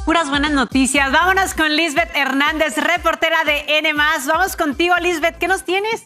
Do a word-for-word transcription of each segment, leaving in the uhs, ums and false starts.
Puras buenas noticias. Vámonos con Lisbeth Hernández, reportera de N más. Vamos contigo, Lisbeth. ¿Qué nos tienes?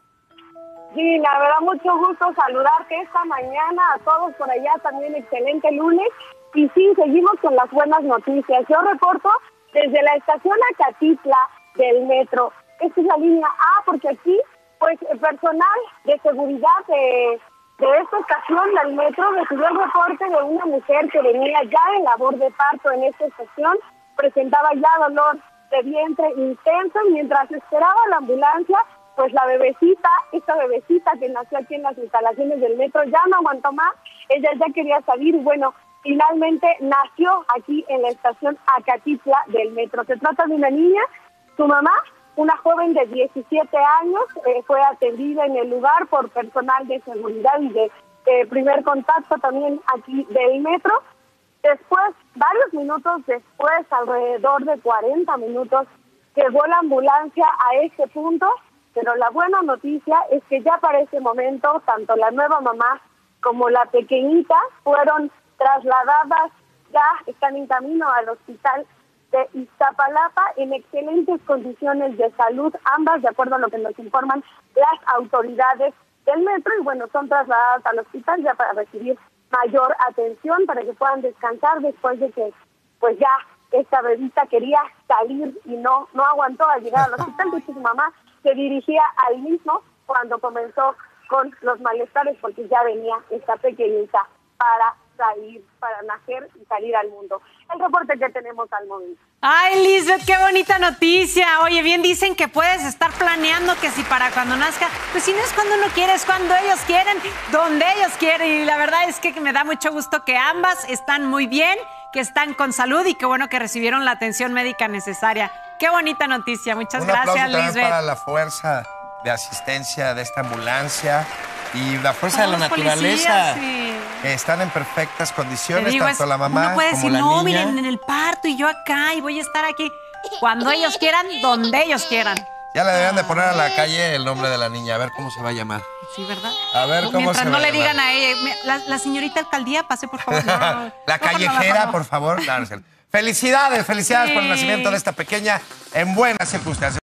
Sí, la verdad, mucho gusto saludarte esta mañana a todos por allá. También excelente lunes. Y sí, seguimos con las buenas noticias. Yo reporto desde la estación Acatitla del metro. Esta es la línea A, porque aquí, pues, el personal de seguridad de, de esta estación del metro recibió el reporte de una mujer que venía ya en labor de parto en esta estación. Presentaba ya dolor de vientre intenso y mientras esperaba la ambulancia, pues la bebecita, esta bebecita que nació aquí en las instalaciones del metro, ya no aguantó más. Ella ya quería salir y bueno, finalmente nació aquí en la estación Acatitla del metro. Se trata de una niña, su mamá, una joven de diecisiete años, eh, fue atendida en el lugar por personal de seguridad y de eh, primer contacto también aquí del metro. Después, varios minutos después, alrededor de cuarenta minutos, llegó la ambulancia a este punto, pero la buena noticia es que ya para ese momento, tanto la nueva mamá como la pequeñita fueron trasladadas, ya están en camino al hospital de Iztapalapa en excelentes condiciones de salud, ambas de acuerdo a lo que nos informan las autoridades del metro, y bueno, son trasladadas al hospital ya para recibir mayor atención, para que puedan descansar después de que pues ya esta bebita quería salir y no, no aguantó al llegar al hospital. De hecho, su mamá se dirigía al mismo cuando comenzó con los malestares, porque ya venía esta pequeñita para salir, para nacer y salir al mundo. El reporte que tenemos al momento. Ay, Lisbeth, qué bonita noticia. Oye, bien dicen que puedes estar planeando que si para cuando nazca, pues si no es cuando uno quiere, es cuando ellos quieren, donde ellos quieren. Y la verdad es que me da mucho gusto que ambas están muy bien, que están con salud y qué bueno que recibieron la atención médica necesaria. Qué bonita noticia. Muchas Un gracias, aplauso también Lisbeth. para la fuerza de asistencia de esta ambulancia y la fuerza Todos de la los naturaleza. policías, sí. Que están en perfectas condiciones, Digo, tanto es, la mamá uno puede como decir, la no, niña. miren, en el parto y yo acá y voy a estar aquí. Cuando ellos quieran, donde ellos quieran. Ya le deberían de poner a la calle el nombre de la niña, a ver cómo se va a llamar. Sí, ¿verdad? A ver cómo Mientras se no va a le llamar. digan a ella, la, la señorita alcaldía, pase por favor. No, no, La no, callejera, no, no, no. por favor. No, no es cierto. Felicidades, felicidades Sí. por el nacimiento de esta pequeña en buenas circunstancias.